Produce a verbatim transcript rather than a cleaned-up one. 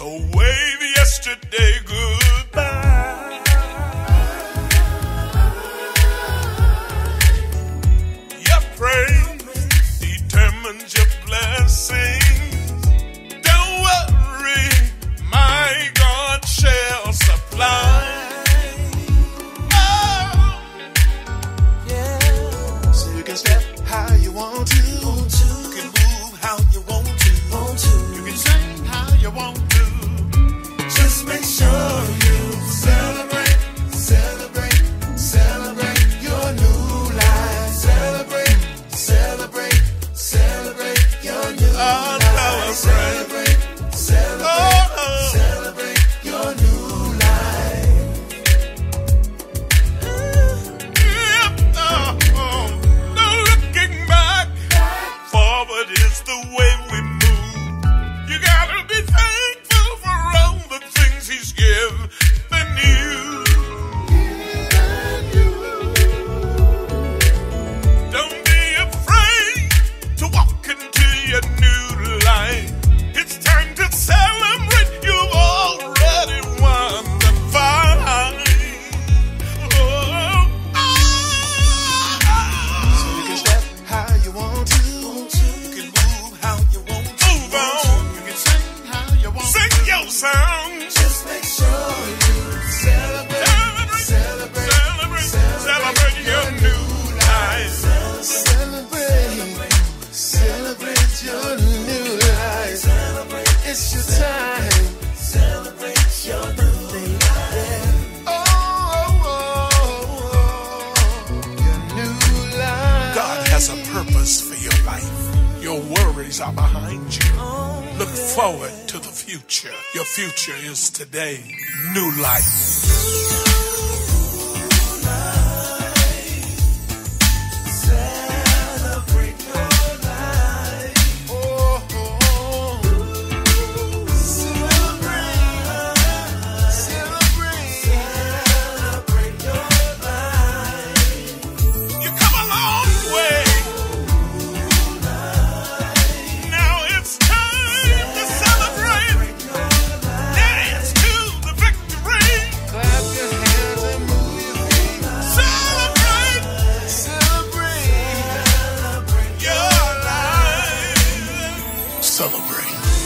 So wave yesterday goodbye. Your praise determines your blessings. Don't worry, my God shall supply. Step how you want to. want to. You can move how you want to. want to. You can sing how you want to. Just make sure you celebrate, celebrate, celebrate your new life. Celebrate, celebrate, celebrate your new oh, life. Celebrate, celebrate, oh, oh. celebrate your new life. Yeah, oh, oh. Forward is the way we move. You gotta be thankful for all the things He's given you. Don't be afraid to walk into your new life. It's time to celebrate. You've already won the fight. Oh, oh. So you can step how you want to. Song. Just make sure you celebrate, celebrate, celebrate, celebrate, celebrate your new life. Celebrate, celebrate your new life. It's your time. Celebrate your new life. Oh, oh, oh, your new life. God has a purpose for your life. Your worries are behind you. Look forward to the future. Your future is today. New life. Celebrate.